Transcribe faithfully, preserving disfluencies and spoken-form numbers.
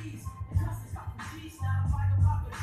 G's. The cousins got from G's, now I'm like a poppin'.